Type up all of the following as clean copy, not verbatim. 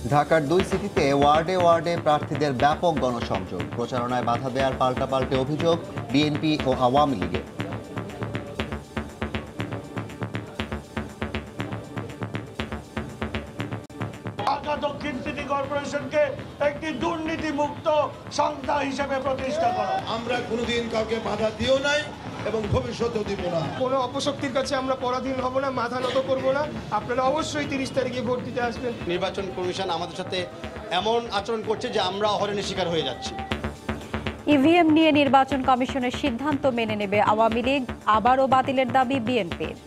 ঢাকার 2 সিটিতে ওয়ার্ডে ওয়ার্ডে প্রার্থীদের ব্যাপক গণসংযোগ, প্রচারণায় বাধা দেওয়ার পাল্টাপাল্টে অভিযোগ বিএনপি ও আওয়ামী লীগের। ঢাকা দক্ষিণ সিটি কর্পোরেশনকে একটি দুর্নীতিমুক্ত সংস্থা হিসেবে প্রতিষ্ঠা করা। আমরা কোনোদিন কাউকে বাধা দিও নাই এবং ভবিষ্যতেও দিব না। কোনো অপশক্তির কাছে আমরা পরাধীন হব না, মাথা নত করব না। আপনারা অবশ্যই 30 তারিখে ভোট দিতে আসবেন। নির্বাচন কমিশন আমাদের সাথে এমন আচরণ করছে যে আমরা হয়রানির শিকার হয়ে যাচ্ছি। ইভিএম নিয়ে নির্বাচন কমিশনের সিদ্ধান্ত মেনে নেবে আওয়ামী লীগ, আবারও বাতিলের দাবি বিএনপির।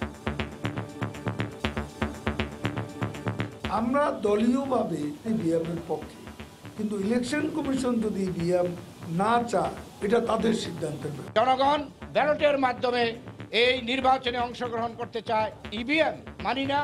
আমরা দলীয়ভাবে ইভিএমের পক্ষে, কিন্তু ইলেকশন কমিশন যদি ইভিএম না চায় এটা তাদের সিদ্ধান্তের ব্যাপার। জনগণ ব্যালটের মাধ্যমে এই নির্বাচনে অংশগ্রহণ করতে চায়, ইভিএম মানি না।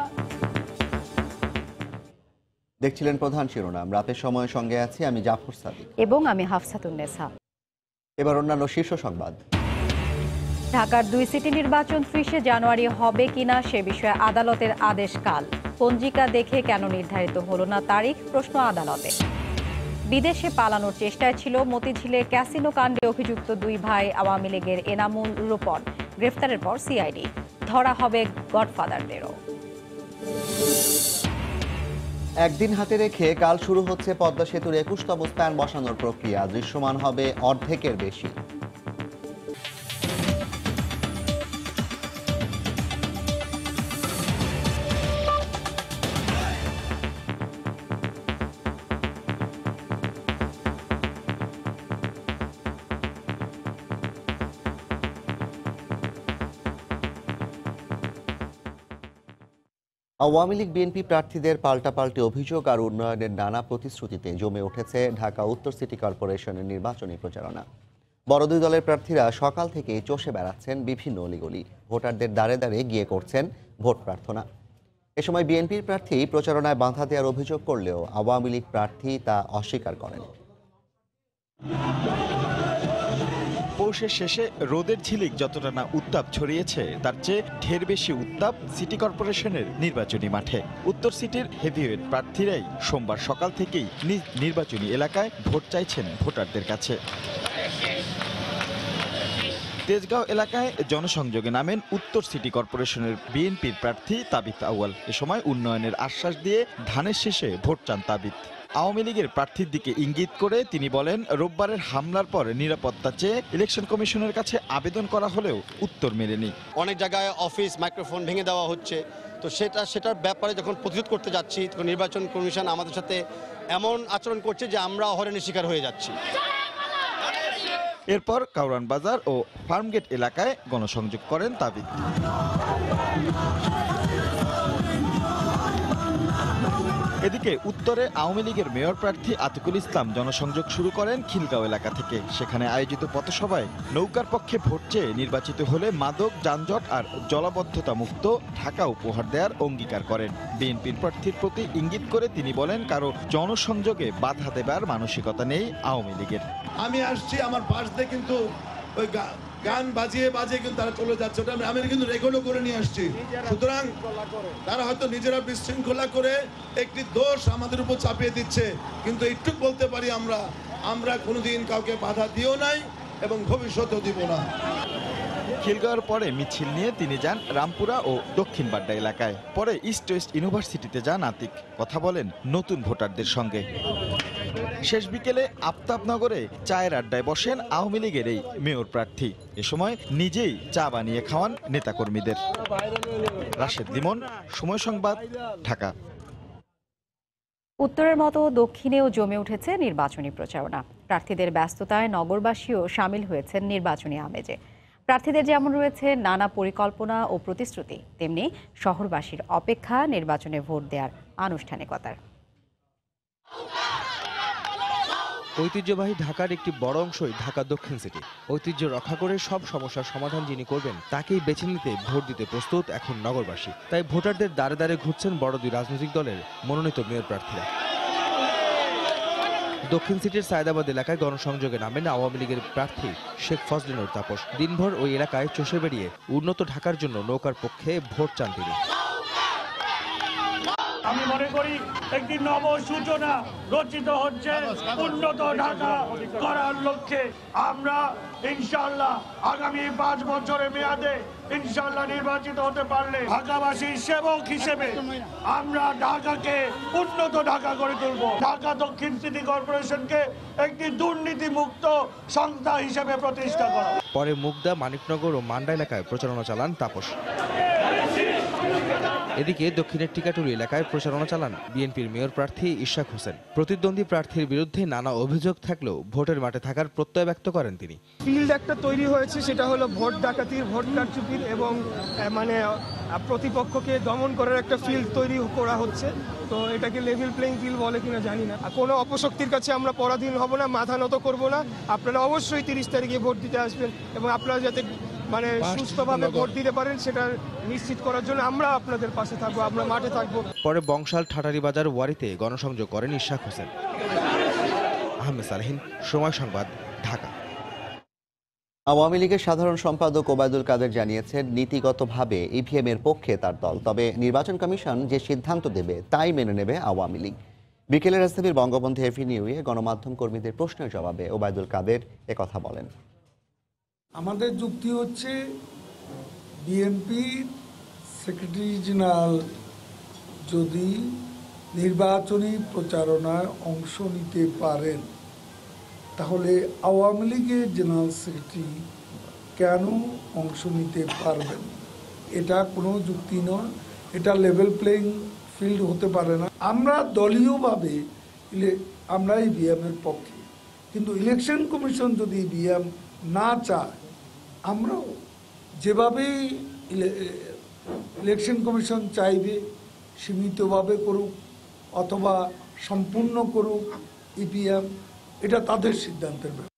দেখছিলেন প্রধান শিরোনাম, রাতের সময়ের সঙ্গে আছি আমি জাফর সাদিক এবং আমি হাফসাতুন্নেসা। এবার অন্যান্য শীর্ষ সংবাদ। ঢাকার 2 সিটি নির্বাচন 30 জানুয়ারি হবে কিনা সে বিষয়ে আদালতের আদেশ কাল। পঞ্জিকা দেখে কেন নির্ধারিত হলো না তারিখ, প্রশ্ন আদালতে। বিদেশে পালানোর চেষ্টায় ছিল মতিঝিলে ক্যাসিনো কাণ্ডে অভিযুক্ত 2 ভাই আওয়ামী লীগের এনামুল রূপন। গ্রেফতারের পর সিআইডি, ধরা হবে গডফাদারদেরও। একদিন হাতে রেখে কাল শুরু হচ্ছে পদ্মা সেতুর 21তম স্প্যান বসানোর প্রক্রিয়া, দৃশ্যমান হবে অর্ধেকের বেশি। আওয়ামী লীগ বিএনপি প্রার্থীদের পাল্টাপাল্টি অভিযোগ আর উন্নয়নের নানা প্রতিশ্রুতিতে জমে উঠেছে ঢাকা উত্তর সিটি কর্পোরেশনের নির্বাচনী প্রচারণা। বড় দুই দলের প্রার্থীরা সকাল থেকে চষে বেড়াচ্ছেন বিভিন্ন অলিগলি, ভোটারদের দ্বারে দ্বারে গিয়ে করছেন ভোট প্রার্থনা। এ সময় বিএনপির প্রার্থী প্রচারণায় বাধা দেওয়ার অভিযোগ করলেও আওয়ামী লীগ প্রার্থী তা অস্বীকার করেন। পৌষের শেষে রোদের ঝিলিক যতটা না উত্তাপ ছড়িয়েছে তার চেয়ে ঢের বেশি উত্তাপ সিটি কর্পোরেশনের নির্বাচনী মাঠে। উত্তর সিটির হেভিওয়েট প্রার্থীরাই সোমবার সকাল থেকেই নিজ নির্বাচনী এলাকায় ভোট চাইছেন ভোটারদের কাছে। তেজগাঁও এলাকায় জনসংযোগে নামেন উত্তর সিটি কর্পোরেশনের বিএনপির প্রার্থী তাবিত আউয়াল। এ সময় উন্নয়নের আশ্বাস দিয়ে ধানের শেষে ভোট চান তাবিত। আওয়ামী লীগের প্রার্থীর দিকে ইঙ্গিত করে তিনি বলেন, রোববারের হামলার পর নিরাপত্তা চেয়ে ইলেকশন কমিশনের কাছে আবেদন করা হলেও উত্তর মেলেনি। অনেক জায়গায় অফিস মাইক্রোফোন ভেঙে দেওয়া হচ্ছে, তো সেটার ব্যাপারে যখন প্রতিরোধ করতে যাচ্ছি তখন নির্বাচন কমিশন আমাদের সাথে এমন আচরণ করছে যে আমরা হয়রানির শিকার হয়ে যাচ্ছি। এরপর কাউরান বাজার ও ফার্মগেট এলাকায় গণসংযোগ করেন তাবিত। এদিকে উত্তরে আওয়ামী লীগের মেয়র প্রার্থী আতিকুল ইসলাম জনসংযোগ শুরু করেন খিলগাঁও এলাকা থেকে। সেখানে আয়োজিত পথসভায় নৌকার পক্ষে ভোট চেয়ে নির্বাচিত হলে মাদক, যানজট আর জলাবদ্ধতা মুক্ত ঢাকা উপহার দেওয়ার অঙ্গীকার করেন। বিএনপির প্রার্থীর প্রতি ইঙ্গিত করে তিনি বলেন, কারো জনসংযোগে বাধা দেবার মানসিকতা নেই আওয়ামী লীগের। আমি আসছি, আমার পাশ দিয়ে কিন্তু ওই গান বাজিয়ে কিন্তু তারা চলে যাচ্ছে, ওটা আমি কিন্তু রেকর্ডও করে নিয়ে আসছি। সুতরাং তারা হয়তো নিজেরা বিশৃঙ্খলা করে একটি দোষ আমাদের উপর চাপিয়ে দিচ্ছে, কিন্তু একটু বলতে পারি আমরা কোনোদিন কাউকে বাধা দিও নাই এবং ভবিষ্যতেও দিব না। খিলগাঁওয়ের পরে মিছিল নিয়ে তিনি যান রামপুরা ও দক্ষিণ বাড্ডা এলাকায়। পরে ইস্ট ওয়েস্ট ইউনিভার্সিটিতে যান আতিক, কথা বলেন নতুন ভোটারদের সঙ্গে। শেষ বিকেলে আফতাবনগরে চায়ের আড্ডায় বসেন আওয়ামী লীগের এই মেয়র প্রার্থী। এ সময় নিজেই চা বানিয়ে খাওয়ান নেতাকর্মীদের। রাশেদ লিমন, সময় সংবাদ, ঢাকা। উত্তরের মতো দক্ষিণেও জমে উঠেছে নির্বাচনী প্রচারণা। প্রার্থীদের ব্যস্ততায় নগরবাসীও সামিল হয়েছেন নির্বাচনী আমেজে। প্রার্থীদের যেমন রয়েছে নানা পরিকল্পনা ও প্রতিশ্রুতি, তেমনি শহরবাসীর অপেক্ষা নির্বাচনে ভোট দেওয়ার আনুষ্ঠানিকতার। ঐতিহ্যবাহী ঢাকার একটি বড় অংশই ঢাকা দক্ষিণ সিটি। ঐতিহ্য রক্ষা করে সব সমস্যার সমাধান যিনি করবেন তাকেই বেছে নিতে ভোট দিতে প্রস্তুত এখন নগরবাসী। তাই ভোটারদের দ্বারে দ্বারে ঘুরছেন বড় দুই রাজনৈতিক দলের মনোনীত মেয়র প্রার্থীরা। দক্ষিণ সিটির সায়দাবাদ এলাকায় গণসংযোগে নামেন আওয়ামী লীগের প্রার্থী শেখ ফজলিনুর তাপস। দিনভর ওই এলাকায় চষে বেরিয়ে উন্নত ঢাকার জন্য নৌকার পক্ষে ভোট চান তিনি। আমি মনে করি একটি নব সূচনা রচিত হচ্ছে উন্নত ঢাকা করার লক্ষ্যে। আমরা ইনশাআল্লাহ আগামী 5 বছরের মেয়াদে ইনশাআল্লাহ নির্বাচিত হতে পারলে ঢাকাবাসীর সেবক হিসেবে আমরা ঢাকাকে উন্নত ঢাকা গড়ে তুলব। ঢাকা দক্ষিণ সিটি কর্পোরেশনকে একটি দুর্নীতি মুক্ত সংস্থা হিসেবে প্রতিষ্ঠা করা। পরে মুগদা, মানিকনগর ও মান্ডা এলাকায় প্রচারণা চালান তাপস। এদিকে দক্ষিণের টিকাটুলি এলাকায় প্রচারণা চালান বিএনপির মেয়র প্রার্থী ইশরাক হোসেন। প্রতিদ্বন্দ্বী প্রার্থীর বিরুদ্ধে নানা অভিযোগ থাকলেও ভোটের মাঠে থাকার প্রত্যয় ব্যক্ত করেন তিনি। ফিল্ড একটা তৈরি হয়েছে, সেটা হলো ভোট ডাকাতির, ভোট কারচুপির এবং প্রতিপক্ষকে দমন করার একটা ফিল্ড তৈরি করা হচ্ছে। তো এটাকে লেভেল প্লেইং ফিল্ড বলে কিনা জানি না। কোনো অপশক্তির কাছে আমরা পরাধীন হব না, মাথা নত করব না। আপনারা অবশ্যই 30 তারিখে ভোট দিতে আসবেন এবং আপনারা যাতে সুস্থভাবে ভোট দিতে পারেন সেটা নিশ্চিত করার জন্য আমরা আপনাদের পাশে থাকবো, আমরা মাঠে থাকবো। পরে বংশাল ঠাটারি বাজার ওয়ারিতে গণসংযোগ করেন ইশরাক হোসেন। আহমেদ সালেহীন, সময় সংবাদ, ঢাকা। আওয়ামী লীগের সাধারণ সম্পাদক ওবায়দুল কাদের জানিয়েছেন নীতিগতভাবে ইভিএম এর পক্ষে তার দল, তবে নির্বাচন কমিশন যে সিদ্ধান্ত দেবে তাই মেনে নেবে আওয়ামী লীগ। বিকেলে রাজধানীর বঙ্গবন্ধু এভিনিউয়ে গণমাধ্যম কর্মীদের প্রশ্নের জবাবে ওবায়দুল কাদের একথা বলেন। আমাদের যুক্তি হচ্ছে বিএনপির সেক্রেটারি জেনারেল যদি নির্বাচনী প্রচারণায় অংশ নিতে পারেন তাহলে আওয়ামী লীগের জেনারেল সেক্রেটারি কেন অংশ নিতে পারবেন? এটা কোনো যুক্তি নয়, এটা লেভেল প্লেইং ফিল্ড হতে পারে না। আমরা দলীয়ভাবে আমরা ইভিএমের পক্ষে, কিন্তু ইলেকশন কমিশন যদি ইভিএম না চায়, আমরাও যেভাবেই ইলেকশন কমিশন চাইবে সীমিতভাবে করুক অথবা সম্পূর্ণ করুক ইভিএম, এটা তাদের সিদ্ধান্তের ব্যাপার।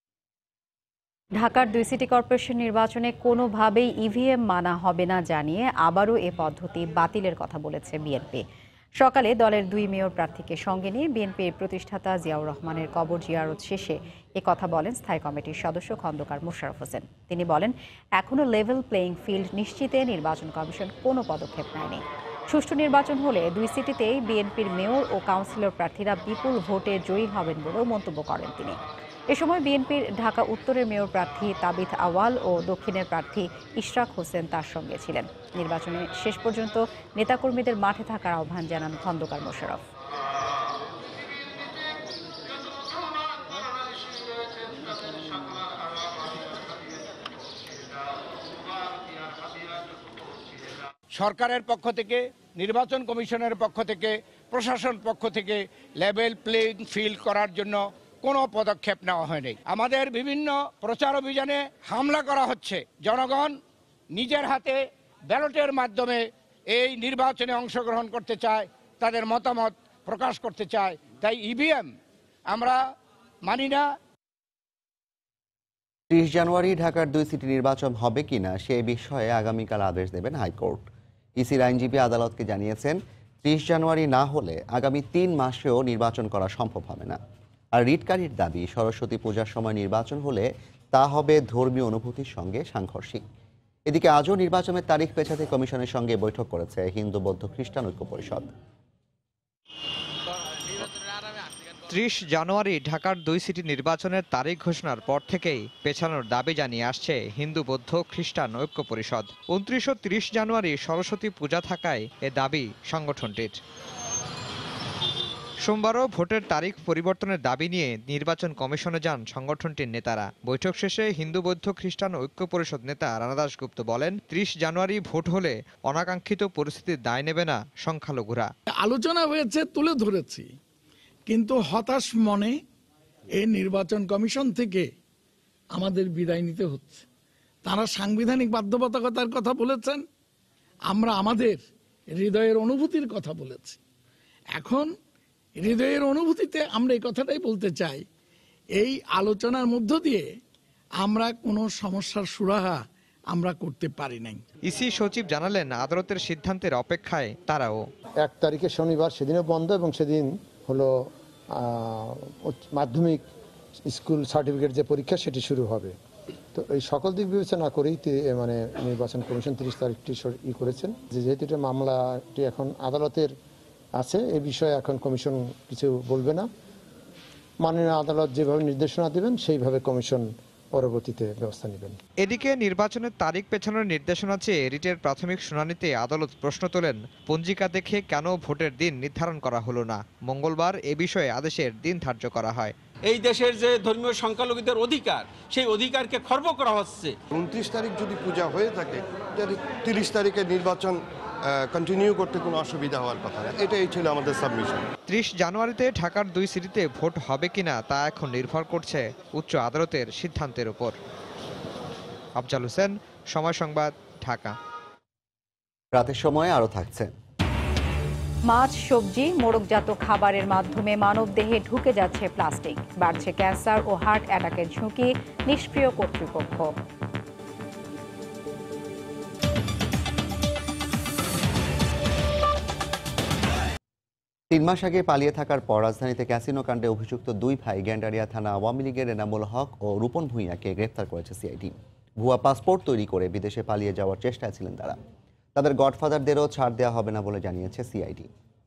ঢাকার 2 সিটি কর্পোরেশন নির্বাচনে কোনোভাবেই ইভিএম মানা হবে না জানিয়ে আবারও এ পদ্ধতি বাতিলের কথা বলেছে বিএনপি। সকালে দলের 2 মেয়র প্রার্থীকে সঙ্গে নিয়ে বিএনপির প্রতিষ্ঠাতা জিয়াউর রহমানের কবর জিয়ারত শেষে এ কথা বলেন স্থায়ী কমিটির সদস্য খন্দকার মোশাররফ হোসেন। তিনি বলেন, এখনও লেভেল প্লেইং ফিল্ড নিশ্চিতে নির্বাচন কমিশন কোনো পদক্ষেপ নেয়নি। সুষ্ঠু নির্বাচন হলে 2 সিটিতেই বিএনপির মেয়র ও কাউন্সিলর প্রার্থীরা বিপুল ভোটে জয়ী হবেন বলেও মন্তব্য করেন তিনি। এ সময় বিএনপির ঢাকা উত্তরের মেয়র প্রার্থী তাবিথ আওয়াল ও দক্ষিণের প্রার্থী ইশরাক হোসেন তার সঙ্গে ছিলেন। নির্বাচনে শেষ পর্যন্ত নেতাকর্মীদের মাঠে থাকার আহ্বান জানান খন্দকার মোশাররফ। সরকারের পক্ষ থেকে, নির্বাচন কমিশনের পক্ষ থেকে, প্রশাসন পক্ষ থেকে লেভেল প্লেইং ফিল্ড করার জন্য কোনো পদক্ষেপ নেওয়া হয়নি। আমাদের বিভিন্ন প্রচার অভিযানে হামলা করা হচ্ছে। জনগণ নিজের হাতে ব্যালটের মাধ্যমে এই নির্বাচনে অংশগ্রহণ করতে চায়, তাদের মতামত প্রকাশ করতে চায়। তাই ইভিএম আমরা মানি না। 30 জানুয়ারি ঢাকার 2 সিটি নির্বাচন হবে কিনা সে বিষয়ে আগামীকাল আদেশ দেবেন হাইকোর্ট। ইসির আইনজীবী আদালতকে জানিয়েছেন, 30 জানুয়ারি না হলে আগামী 3 মাসেও নির্বাচন করা সম্ভব হবে না। আর রিটকারীর দাবি, সরস্বতী পূজার সময় নির্বাচন হলে তা হবে ধর্মীয় অনুভূতির সঙ্গে সাংঘর্ষিক। এদিকে আজও নির্বাচনের তারিখ পেছাতে কমিশনের সঙ্গে বৈঠক করেছে হিন্দু বৌদ্ধ খ্রিস্টান ঐক্য পরিষদ। 30 জানুয়ারি ঢাকার 2 সিটি নির্বাচনের তারিখ ঘোষণার পর থেকেই পেছানোর দাবি জানিয়ে আসছে হিন্দু বৌদ্ধ খ্রিস্টান ঐক্য পরিষদ। 29 ও 30 জানুয়ারি সরস্বতী পূজা থাকায় এ দাবি সংগঠনটির। সোমবারও ভোটের তারিখ পরিবর্তনের দাবি নিয়ে নির্বাচন কমিশনে যান সংগঠনটির নেতারা। বৈঠক শেষে হিন্দু বৌদ্ধ খ্রিস্টান ঐক্য পরিষদ নেতা রানা দাশগুপ্ত বলেন, 30 জানুয়ারি ভোট হলে অনাকাঙ্ক্ষিত পরিস্থিতির দায় নেবে না সংখ্যালঘুরা। আলোচনা হয়েছে, তুলে ধরেছি, কিন্তু হতাশ মনে এই নির্বাচন কমিশন থেকে আমাদের বিদায় নিতে হচ্ছে। তারা সাংবিধানিক বাধ্যবাধকতার কথা বলেছেন, আমরা আমাদের হৃদয়ের অনুভূতির কথা বলেছি। এখন হৃদয়ের অনুভূতিতে আমরা এই কথাটাই বলতে চাই, এই আলোচনার মধ্য দিয়ে আমরা কোনো সমস্যার সুরাহা আমরা করতে পারি নাই। ইসি সচিব জানালেন, আদালতের সিদ্ধান্তের অপেক্ষায় তারাও। 1 তারিখে শনিবার, সেদিনও বন্ধ এবং সেদিন হলো মাধ্যমিক স্কুল সার্টিফিকেট যে পরীক্ষা সেটি শুরু হবে। তো এই সকল দিক বিবেচনা করেই মানে নির্বাচন কমিশন 30 তারিখটি করেছেন। যেহেতু এটা মামলাটি এখন আদালতের আছে। এ বিষয়ে এখন কমিশন কিছু বলবে না। মাননীয় আদালত যেভাবে নির্দেশনা দেবেন সেইভাবে কমিশন পরবর্তীতে ব্যবস্থা নেবেন। এদিকে নির্বাচনের তারিখ পেছানোর নির্দেশনা চেয়ে রিটের প্রাথমিক শুনানিতে আদালত প্রশ্ন তোলেন, পঞ্জিকা দেখে কেন ভোটের দিন নির্ধারণ করা হলো না। মঙ্গলবার এ বিষয়ে আদেশের দিন ধার্য করা হয়। এই দেশের যে ধর্মীয় সংখ্যালঘুদের অধিকার, সেই অধিকারকে খর্ব করা হচ্ছে। 29 তারিখ যদি পূজা হয়ে থাকে, 30 তারিখে নির্বাচন কন্টিনিউ করতে কোনো অসুবিধা হওয়ার কথা না। এটাই ছিল আমাদের সাবমিশন। 30 জানুয়ারিতে ঢাকার 2 সিটিতে ভোট হবে কিনা তা এখন নির্ভর করছে উচ্চ আদালতের সিদ্ধান্তের উপর। আফজাল হোসেন, সময় সংবাদ, ঢাকা। রাতের সময় আরও থাকছে। মাছ, সবজি, মোড়কজাত খাবারের মাধ্যমে মানবদেহে ঢুকে যাচ্ছে প্লাস্টিক। বাড়ছে ক্যান্সার ও হার্ট অ্যাটাকের ঝুঁকি, নিষ্ক্রিয় কর্তৃপক্ষ। তিন মাস আগে পালিয়ে থাকার পর রাজধানীতে ক্যাসিনো কাণ্ডে অভিযুক্ত দুই ভাই গেন্ডারিয়া থানা আওয়ামী লীগের এনামুল হক ও রূপন ভূঁইয়াকে গ্রেফতার করেছে সিআইডি। ভুয়া পাসপোর্ট তৈরি করে বিদেশে পালিয়ে যাওয়ার চেষ্টায় ছিলেন তারা। তাদের গডফাদারদেরও ছাড় দেওয়া হবে না বলে জানিয়েছে সিআইডি।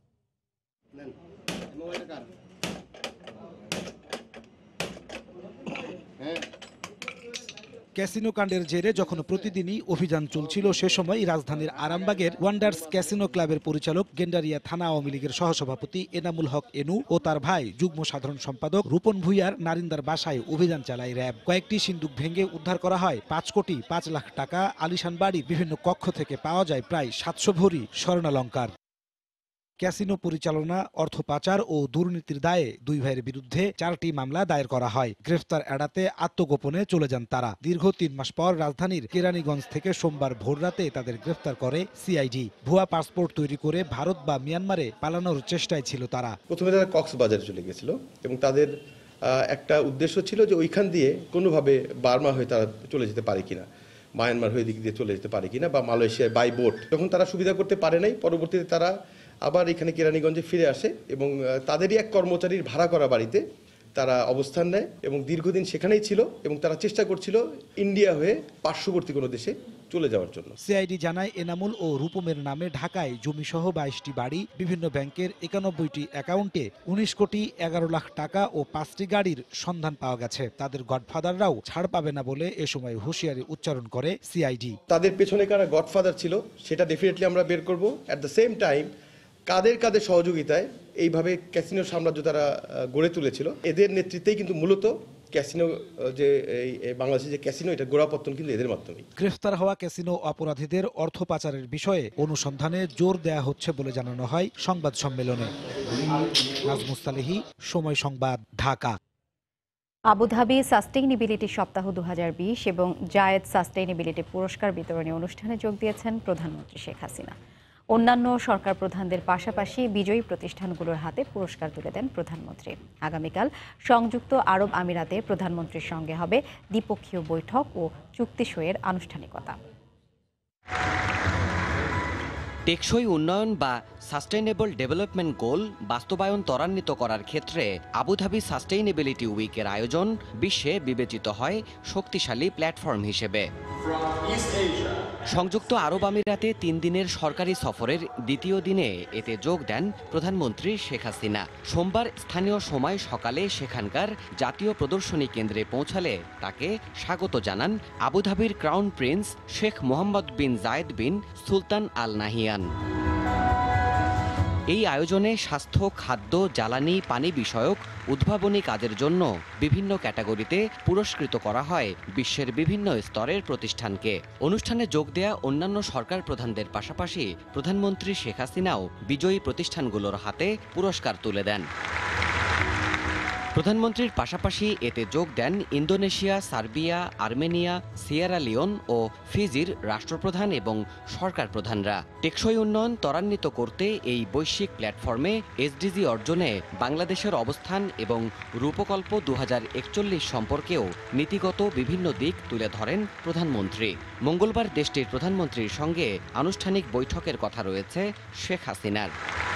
ক্যাসিনো কাণ্ডের জেরে যখন প্রতিদিনই অভিযান চলছিল, সে সময় রাজধানীর আরামবাগের ওয়ান্ডার্স ক্যাসিনো ক্লাবের পরিচালক গেন্ডারিয়া থানা আওয়ামী লীগের সহসভাপতি এনামুল হক এনু ও তার ভাই যুগ্ম সাধারণ সম্পাদক রূপন ভূঁইয়ার নারিন্দার বাসায় অভিযান চালায় র্যাব। কয়েকটি সিন্দুক ভেঙে উদ্ধার করা হয় 5,05,00,000 টাকা। আলিশান বাড়ির বিভিন্ন কক্ষ থেকে পাওয়া যায় প্রায় 700 ভরি স্বর্ণালংকার। ক্যাসিনো পরিচালনা, অর্থ পাচার ও দুর্নীতির দায়ে দুই ভাইয়ের বিরুদ্ধে 4টি মামলা দায়ের করা হয়। গ্রেফতার এড়াতে আত্মগোপনে চলে যান তারা। দীর্ঘ 3 মাস পর রাজধানীর কেরানীগঞ্জ থেকে সোমবার ভোররাতে তাদের গ্রেফতার করে সিআইডি। ভুয়া পাসপোর্ট তৈরি করে ভারত বা মিয়ানমারে পালানোর চেষ্টায় ছিল তারা। প্রথমে তারা কক্সবাজারে চলে গেছিল এবং তাদের একটা উদ্দেশ্য ছিল যে ওইখান দিয়ে কোনোভাবে বার্মা হয়ে তারা চলে যেতে পারে কিনা, মায়ানমার হয়ে দিক দিয়ে চলে যেতে পারে কিনা, বা মালয়েশিয়ায় বাই বোট। যখন তারা সুবিধা করতে পারে নাই, পরবর্তীতে তারা আবার এখানে কেরানীগঞ্জে ফিরে আসে এবং তাদেরই এক কর্মচারীর ভাড়া করা বাড়িতে তারা অবস্থান নেয় এবং দীর্ঘদিন সেখানেই ছিল এবং তারা চেষ্টা করছিল ইন্ডিয়া হয়ে পার্শ্ববর্তী কোনো দেশে চলে যাওয়ার জন্য। সিআইডি জানায় এনামুল ও রূপমের নামে ঢাকায় জমিসহ 22টি বাড়ি, বিভিন্ন ব্যাংকের 91টি অ্যাকাউন্টে 19,11,00,000 টাকা ও 5টি গাড়ির সন্ধান পাওয়া গেছে। তাদের গডফাদাররাও ছাড় পাবে না বলে এ সময় হুঁশিয়ারি উচ্চারণ করে সিআইডি। তাদের পেছনে কারা গডফাদার ছিল সেটা ডেফিনেটলি আমরা বের করব। অ্যাট দ্য সেম টাইম কাদের কাদের সহযোগিতায় এইভাবে ক্যাসিনো সাম্রাজ্য তারা গড়ে তুলেছিল, এদের নেতৃত্বেই কিন্তু মূলত ক্যাসিনো যে বাংলাদেশের যে ক্যাসিনো, এটা গোড়াপত্তন কিন্তু এদের মাধ্যমে। গ্রেফতার হওয়া ক্যাসিনো অপরাধীদের অর্থ পাচারের বিষয়ে অনুসন্ধানে জোর দেয়া হচ্ছে বলে জানানো হয় সংবাদ সম্মেলনে। নাজমুস্তালেহি, সময় সংবাদ, ঢাকা। আবুধাবি সাস্টেইনেবিলিটি সপ্তাহ 2020 এবং জায়েদ সাস্টেইনেবিলিটি পুরস্কার বিতরণী অনুষ্ঠানে যোগ দিয়েছেন প্রধানমন্ত্রী শেখ হাসিনা। অন্যান্য সরকার প্রধানদের পাশাপাশি বিজয়ী প্রতিষ্ঠানগুলোর হাতে পুরস্কার তুলে দেন প্রধানমন্ত্রী। আগামীকাল সংযুক্ত আরব আমিরাতে প্রধানমন্ত্রীর সঙ্গে হবে দ্বিপক্ষীয় বৈঠক ও চুক্তি সইয়ের আনুষ্ঠানিকতা। টেকসই উন্নয়ন বা সাস্টেইনেবল ডেভেলপমেন্ট গোল বাস্তবায়ন ত্বরান্বিত করার ক্ষেত্রে আবুধাবি সাস্টেইনেবিলিটি উইকের আয়োজন বিশ্বে বিবেচিত হয় শক্তিশালী প্ল্যাটফর্ম হিসেবে। সংযুক্ত আরব আমিরাতে 3 দিনের সরকারি সফরের দ্বিতীয় দিনে এতে যোগ দেন প্রধানমন্ত্রী শেখ হাসিনা। সোমবার স্থানীয় সময় সকালে সেখানকার জাতীয় প্রদর্শনী কেন্দ্রে পৌঁছালে তাকে স্বাগত জানান আবুধাবির crown prince Sheikh Mohammed bin Zayed bin Sultan Al Nahyan. এই আয়োজনে স্বাস্থ্য, খাদ্য, জ্বালানি, পানি বিষয়ক উদ্ভাবনী কাজের জন্য বিভিন্ন ক্যাটাগরিতে পুরস্কৃত করা হয় বিশ্বের বিভিন্ন স্তরের প্রতিষ্ঠানকে। অনুষ্ঠানে যোগ দেয়া অন্যান্য সরকার প্রধানদের পাশাপাশি প্রধানমন্ত্রী শেখ হাসিনাও বিজয়ী প্রতিষ্ঠানগুলোর হাতে পুরস্কার তুলে দেন। প্রধানমন্ত্রীর পাশাপাশি এতে যোগ দেন Indonesia, Serbia, Armenia, Sierra Leone ও ফিজির রাষ্ট্রপ্রধান এবং সরকার প্রধানরা। টেকসই উন্নয়ন ত্বরান্বিত করতে এই বৈশ্বিক প্ল্যাটফর্মে এসডিজি অর্জনে বাংলাদেশের অবস্থান এবং রূপকল্প 2041 সম্পর্কেও নীতিগত বিভিন্ন দিক তুলে ধরেন প্রধানমন্ত্রী। মঙ্গলবার দেশটির প্রধানমন্ত্রীর সঙ্গে আনুষ্ঠানিক বৈঠকের কথা রয়েছে শেখ হাসিনার।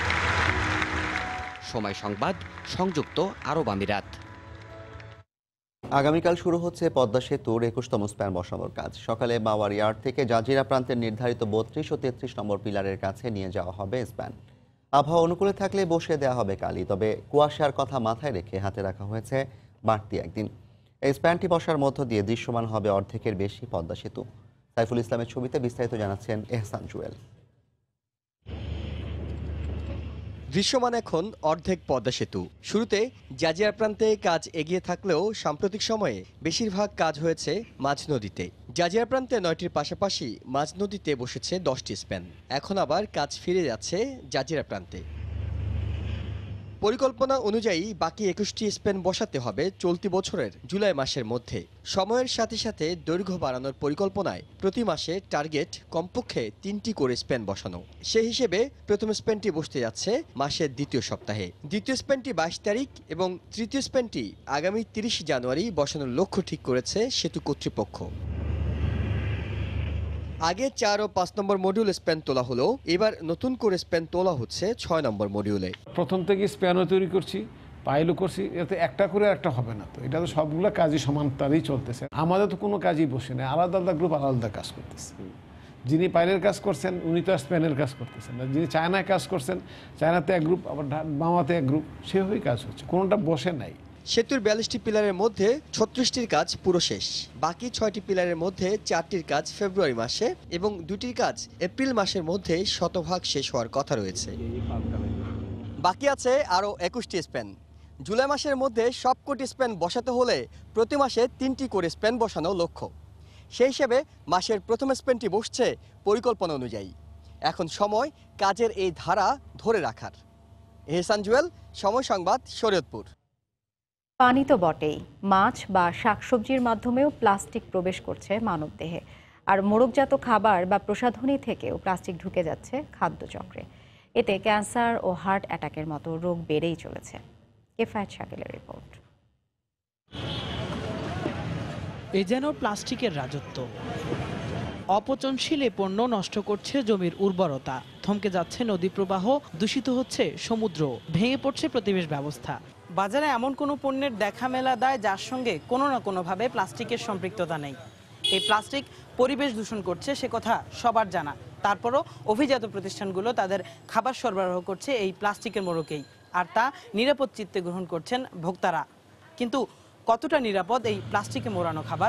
সময় সংবাদ, সংযুক্ত আরব আমিরাত। আগামীকাল শুরু হচ্ছে পদ্মা সেতুর 21তম স্প্যান বসানোর কাজ। সকালে মাওয়ার ইয়ার্ড থেকে জাজিরা প্রান্তের নির্ধারিত 32 ও 33 নম্বর পিলারের কাছে নিয়ে যাওয়া হবে স্প্যান। আবহাওয়া অনুকূলে থাকলে বসিয়ে দেওয়া হবে কালই, তবে কুয়াশার কথা মাথায় রেখে হাতে রাখা হয়েছে বাড়তি একদিন। এই স্প্যানটি বসার মধ্য দিয়ে দৃশ্যমান হবে অর্ধেকের বেশি পদ্মা সেতু। সাইফুল ইসলামের ছবিতে বিস্তারিত জানাচ্ছেন এহসান জুয়েল। দৃশ্যমান এখন অর্ধেক পদ্মা সেতু। শুরুতে জাজিয়ার প্রান্তে কাজ এগিয়ে থাকলেও সাম্প্রতিক সময়ে বেশিরভাগ কাজ হয়েছে মাঝ নদীতে। জাজিয়ার প্রান্তে 9টির পাশাপাশি মাঝ নদীতে বসেছে 10টি স্প্যান। এখন আবার কাজ ফিরে যাচ্ছে জাজিরা প্রান্তে। পরিকল্পনা অনুযায়ী বাকি 21টি স্প্যান বসাতে হবে চলতি বছরের জুলাই মাসের মধ্যে। সময়ের সাথে সাথে দৈর্ঘ্য বাড়ানোর পরিকল্পনায় প্রতি মাসে টার্গেট কমপক্ষে 3টি করে স্প্যান বসানো। সেই হিসেবে প্রথম স্প্যানটি বসতে যাচ্ছে মাসের দ্বিতীয় সপ্তাহে, দ্বিতীয় স্প্যানটি 22 তারিখ এবং তৃতীয় স্প্যানটি আগামী 30 জানুয়ারি বসানোর লক্ষ্য ঠিক করেছে সেতু কর্তৃপক্ষ। আগে 4 ও 5 নম্বর মডিউল স্প্যান তোলা হলো, এবার নতুন করে স্প্যান তোলা হচ্ছে 6 নম্বর মডিউলে। প্রথম থেকে স্প্যানও তৈরি করছি, পাইলও করছি, এতে একটা করে একটা হবে না, তো এটা তো সবগুলো কাজই সমান্তরালেই চলতেছে। আমাদের তো কোনো কাজই বসে নেই, আলাদা আলাদা গ্রুপ আলাদা কাজ করতেছে। যিনি পাইলের কাজ করছেন উনি তো আর স্প্যানের কাজ করতেছেন না, যিনি চায়নায় কাজ করছেন চায়নাতে এক গ্রুপ, আবার বামাতে এক গ্রুপ, সেভাবেই কাজ হচ্ছে, কোনোটা বসে নাই। সেতুর 42টি পিলারের মধ্যে 36টির কাজ পুরো শেষ। বাকি 6টি পিলারের মধ্যে 4টির কাজ ফেব্রুয়ারি মাসে এবং 2টির কাজ এপ্রিল মাসের মধ্যে শতভাগ শেষ হওয়ার কথা রয়েছে। বাকি আছে আরও 21টি স্প্যান। জুলাই মাসের মধ্যে সবকটি স্প্যান বসাতে হলে প্রতি মাসে 3টি করে স্প্যান বসানো লক্ষ্য। সেই হিসেবে মাসের প্রথম স্প্যানটি বসছে পরিকল্পনা অনুযায়ী। এখন সময় কাজের এই ধারা ধরে রাখার। এহসান জুয়েল, সময় সংবাদ, শরীয়তপুর। পানি তো বটেই, মাছ বা শাকসবজির মাধ্যমেও প্লাস্টিক প্রবেশ করছে মানবদেহে। আর মোড়কজাত খাবার বা প্রসাধনী থেকেও প্লাস্টিক ঢুকে যাচ্ছে খাদ্যচক্রে। এতে ক্যান্সার ও হার্ট অ্যাটাকের মতো রোগ বেড়েই চলেছে। কেফায়েত শাকিলের রিপোর্ট। এ যেন প্লাস্টিকের রাজত্ব। অপচনশীল এ পণ্য নষ্ট করছে জমির উর্বরতা, থমকে যাচ্ছে নদী প্রবাহ, দূষিত হচ্ছে সমুদ্র, ভেঙে পড়ছে পরিবেশ ব্যবস্থা। বাজারে এমন কোনো পণ্যের দেখা মেলা দেয় যার সঙ্গে কোনো না কোনোভাবে প্লাস্টিকের সম্পৃক্ততা নেই। এই প্লাস্টিক পরিবেশ দূষণ করছে, সে কথা সবার জানা। তারপরও অভিজাত প্রতিষ্ঠানগুলো তাদের খাবার সরবরাহ করছে এই প্লাস্টিকের মোড়কেই, আর তা নিরাপদ চিত্তে গ্রহণ করছেন ভোক্তারা। কিন্তু কতটা নিরাপদ এই প্লাস্টিকে মোড়ানো খাবার?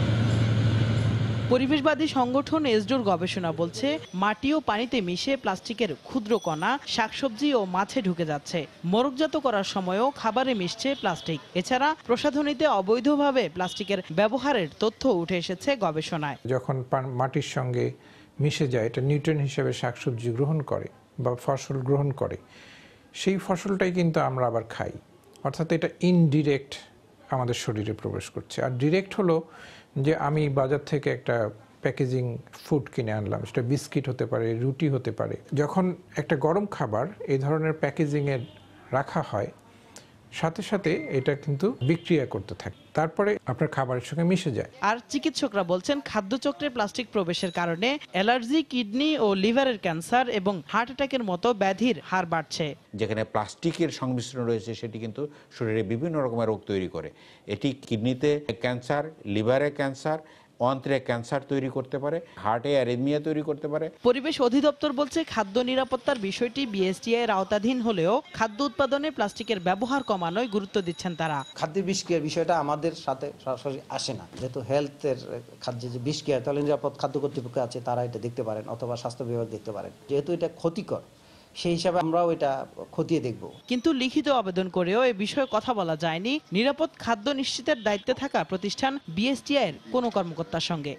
পরিবেশবাদী সংগঠন এসডোর গবেষণা বলছে, মাটি ও পানিতে মিশে প্লাস্টিকের ক্ষুদ্র কণা শাকসবজি ও মাছে ঢুকে যাচ্ছে। মোড়কজাত করার সময়ও খাবারে মিশছে প্লাস্টিক। এছাড়া প্রসাধনীতে অবৈধভাবে প্লাস্টিকের ব্যবহারের তথ্য উঠে এসেছে গবেষণায়। যখন মাটির সঙ্গে মিশে যায়, এটা নিউট্রিয়েন্ট হিসেবে শাকসবজি গ্রহণ করে বা ফসল গ্রহণ করে, সেই ফসলটাই কিন্তু আমরা আবার খাই। অর্থাৎ এটা ইনডিরেক্ট আমাদের শরীরে প্রবেশ করছে। আর ডিরেক্ট হলো যে আমি বাজার থেকে একটা প্যাকেজিং ফুড কিনে আনলাম, সেটা বিস্কিট হতে পারে, রুটি হতে পারে। যখন একটা গরম খাবার এই ধরনের প্যাকেজিংয়ে রাখা হয়, সাথে সাথে এটা কিন্তু বিক্রিয়া করতে থাকে, তারপরে আপনার খাবারের সঙ্গে মিশে যায়। আর চিকিৎসকরা বলছেন, খাদ্যচক্রে প্লাস্টিক প্রবেশের কারণে অ্যালার্জি, কিডনি ও লিভারের ক্যান্সার এবং হার্ট অ্যাটাকের মতো ব্যাধির হার বাড়ছে। যেখানে প্লাস্টিকের সংমিশ্রণ রয়েছে সেটি কিন্তু শরীরে বিভিন্ন রকমের রোগ তৈরি করে। এটি কিডনিতে ক্যান্সার, লিভারে ক্যান্সার, অন্ত্রে ক্যান্সার তৈরি করতে পারে, হার্টে অ্যারিথমিয়া তৈরি করতে পারে। পরিবেশ অধিদপ্তর বলছে, খাদ্য নিরাপত্তার বিষয়টি বিএসটিআই এর আওতাধীন হলেও খাদ্য উৎপাদনে প্লাস্টিকের ব্যবহার কমানোয় গুরুত্ব দিচ্ছেন তারা। খাদ্য বিষক্রিয়ার বিষয়টা আমাদের সাথে সরাসরি আসে না, যেহেতু হেলথের খাদ্যে যে বিষক্রিয়া, তাহলে নিরাপদ খাদ্য কর্তৃপক্ষ আছে, তারা এটা দেখতে পারেন, অথবা স্বাস্থ্য বিভাগ দেখতে পারেন। যেহেতু এটা ক্ষতিকর, সেই হিসাবে আমরাও এটা খতিয়ে দেখব। কিন্তু লিখিত আবেদন করেও এ বিষয়ে কথা বলা যায়নি নিরাপদ খাদ্য নিশ্চিতের দায়িত্বে থাকা প্রতিষ্ঠান বিএসটিআই এর কোনো কর্মকর্তার সঙ্গে।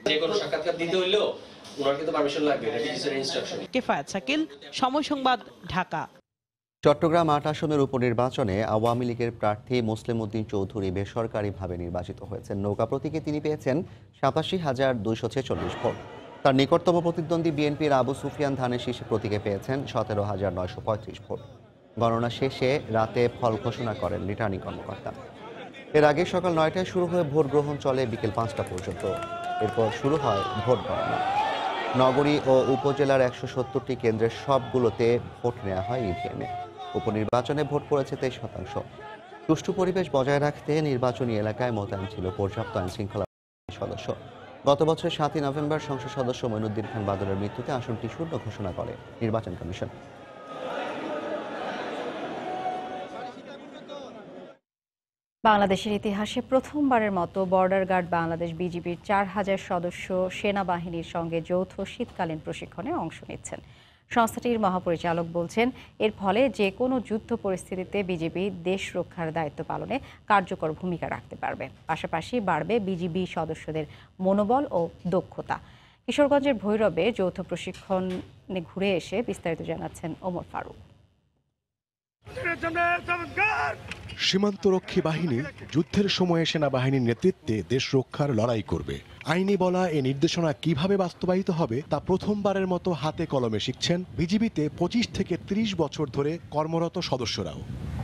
কেফায়েত শাকিল, সময় সংবাদ, ঢাকা। চট্টগ্রাম 8 আসনের উপনির্বাচনে আওয়ামী লীগের প্রার্থী মুসলিম উদ্দিন চৌধুরী বেসরকারিভাবে নির্বাচিত হয়েছেন। নৌকা প্রতীকে তিনি পেয়েছেন 87,246 ভোট। তার নিকটতম প্রতিদ্বন্দ্বী বিএনপির আবু সুফিয়ান ধানের শীষে প্রতীকে পেয়েছেন 17,935 ভোট। গণনা শেষে রাতে ফল ঘোষণা করেন রিটার্নিং কর্মকর্তা। এর আগে সকাল 9টায় শুরু হয়ে ভোট গ্রহণ চলে বিকেল 5টা পর্যন্ত। এরপর শুরু হয় ভোট গণনা। নগরী ও উপজেলার 170টি কেন্দ্রের সবগুলোতে ভোট নেওয়া হয় ইভিএমে। উপনির্বাচনে ভোট পড়েছে 23%। সুষ্ঠু পরিবেশ বজায় রাখতে নির্বাচনী এলাকায় মোতায়েন ছিল পর্যাপ্ত আইনশৃঙ্খলা সদস্য। গত বছরের 7ই নভেম্বর সংসদ সদস্য মঈনুদ্দিন খান বাদলের মৃত্যুতে আসনটি শূন্য ঘোষণা করে নির্বাচন কমিশন। বাংলাদেশের ইতিহাসে প্রথমবারের মতো বর্ডার গার্ড বাংলাদেশ বিজিবির 4000 সদস্য সেনাবাহিনীর সঙ্গে যৌথ শীতকালীন প্রশিক্ষণে অংশ নিচ্ছেন। সংস্থাটির মহাপরিচালক বলছেন, এর ফলে যে কোনো যুদ্ধ পরিস্থিতিতে বিজিবি দেশ রক্ষার দায়িত্ব পালনে কার্যকর ভূমিকা রাখতে পারবে। পাশাপাশি বাড়বে বিজিবি সদস্যদের মনোবল ও দক্ষতা। কিশোরগঞ্জের ভৈরবে যৌথ প্রশিক্ষণে ঘুরে এসে বিস্তারিত জানাচ্ছেন ওমর ফারুক। সীমান্তরক্ষী বাহিনী যুদ্ধের সময়ে সেনাবাহিনীর নেতৃত্বে দেশ রক্ষার লড়াই করবে। আইনি বলা এ নির্দেশনা কিভাবে বাস্তবায়িত হবে তা প্রথমবারের মতো হাতে কলমে শিখছেন বিজিবিতে 25 থেকে 30 বছর ধরে কর্মরত সদস্যরাও।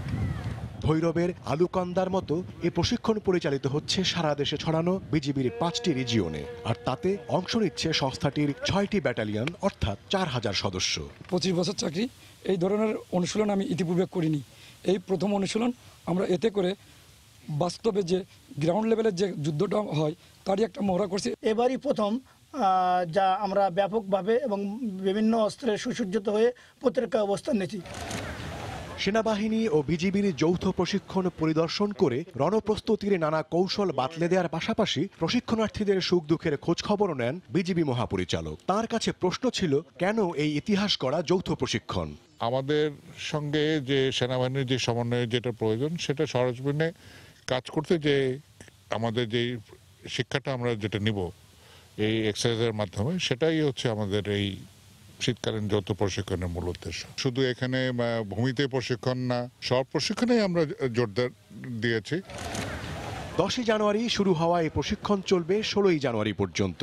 ভৈরবের আলুকান্দার মতো এ প্রশিক্ষণ পরিচালিত হচ্ছে সারা দেশে ছড়ানো বিজিবির 5টি রিজিয়নে, আর তাতে অংশ নিচ্ছে সংস্থাটির 6টি ব্যাটালিয়ন অর্থাৎ 4000 সদস্য। 25 বছর চাকরি, এই ধরনের অনুশীলন আমি ইতিপূর্বে করিনি। এই প্রথম অনুশীলন। আমরা এতে করে বাস্তবে যে গ্রাউন্ড লেভেলের যে যুদ্ধটা হয় তারই একটা মহড়া করছি। এবারই প্রথম যা আমরা ব্যাপকভাবে এবং বিভিন্ন অস্ত্রে সুসজ্জিত হয়ে প্রতিরক্ষা অবস্থান নিয়েছি। সেনাবাহিনী ও বিজিবির যৌথ প্রশিক্ষণ পরিদর্শন করে রণপ্রস্তুতির নানা কৌশল বাতলে দেওয়ার পাশাপাশি প্রশিক্ষণার্থীদের সুখ দুঃখের খোঁজ খবরও নেন বিজিবি মহাপরিচালক। তার কাছে প্রশ্ন ছিল, কেন এই ইতিহাস গড়া যৌথ প্রশিক্ষণ? আমাদের সঙ্গে যে সেনাবাহিনীর যে সমন্বয়ের যেটা প্রয়োজন সেটা সরজমিনে কাজ করতে, যে আমাদের যে শিক্ষাটা আমরা যেটা নিব এই এক্সারসাইজের মাধ্যমে, সেটাই হচ্ছে আমাদের এই শীতকালীন যৌথ প্রশিক্ষণের মূল উদ্দেশ্য। শুধু এখানে ভূমিতে প্রশিক্ষণ না, সব প্রশিক্ষণেই আমরা জোরদার দিয়েছি। 10 জানুয়ারি শুরু হওয়া এই প্রশিক্ষণ চলবে 16 জানুয়ারি পর্যন্ত।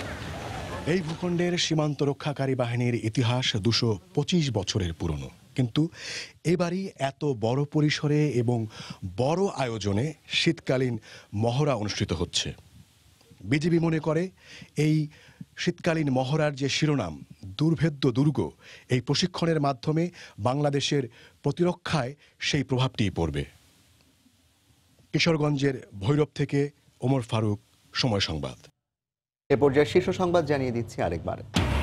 এই ভূখণ্ডের সীমান্ত রক্ষাকারী বাহিনীর ইতিহাস 225 বছরের পুরনো, কিন্তু এবারই এত বড় পরিসরে এবং বড় আয়োজনে শীতকালীন মহড়া অনুষ্ঠিত হচ্ছে। বিজিবি মনে করে এই শীতকালীন মহড়ার যে শিরোনাম দুর্ভেদ্য দুর্গ, এই প্রশিক্ষণের মাধ্যমে বাংলাদেশের প্রতিরক্ষায় সেই প্রভাবটিই পড়বে। কিশোরগঞ্জের ভৈরব থেকে ওমর ফারুক, সময় সংবাদ। এ পর্যায়ে শীর্ষ সংবাদ জানিয়ে দিচ্ছি আরেকবার।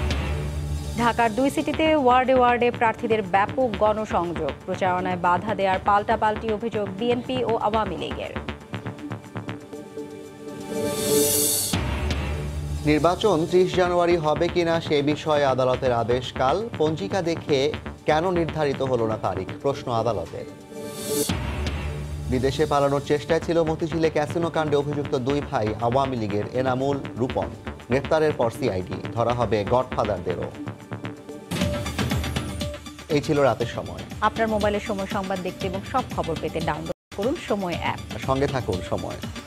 ঢাকার 2 সিটিতে ওয়ার্ডে ওয়ার্ডে প্রার্থীদের ব্যাপক গণসংযোগ, প্রচারণায় বাধা দেওয়ার পাল্টাপাল্টি অভিযোগ বিএনপি ও আওয়ামী লীগের। নির্বাচন 30 জানুয়ারি হবে কিনা সে বিষয়ে আদালতের আদেশ কাল। পঞ্জিকা দেখে কেন নির্ধারিত হলো না তারিখ, প্রশ্ন আদালতের। বিদেশে পালানোর চেষ্টায় ছিল মতিঝিলে ক্যাসিনো কাণ্ডে অভিযুক্ত 2 ভাই আওয়ামী লীগের এনামুল, রূপন। গ্রেফতারের পর সিআইডি, ধরা হবে গডফাদারদেরও। এই ছিল রাতের সময়। আপনার মোবাইলে সময় সংবাদ দেখতে এবং সব খবর পেতে ডাউনলোড করুন সময় অ্যাপ। সঙ্গে থাকুন সময়।